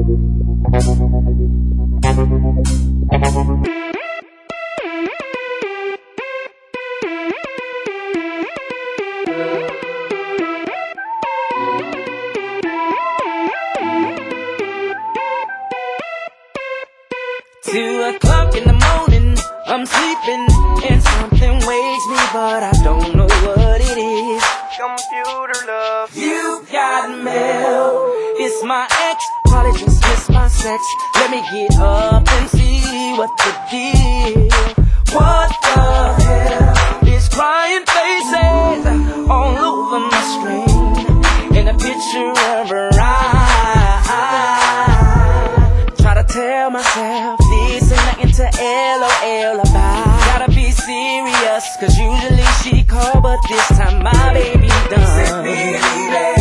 2 o'clock in the morning, I'm sleeping and something wakes me, but I don't know what it is. Computer love. You got mail. It's my ex, probably just missed my sex. Let me get up and see what the deal. What the hell? There's crying faces all over my screen, and a picture of her eye. Try to tell myself this ain't nothing to LOL about. Gotta be serious, cause usually she call, but this time my baby done. Send me an email.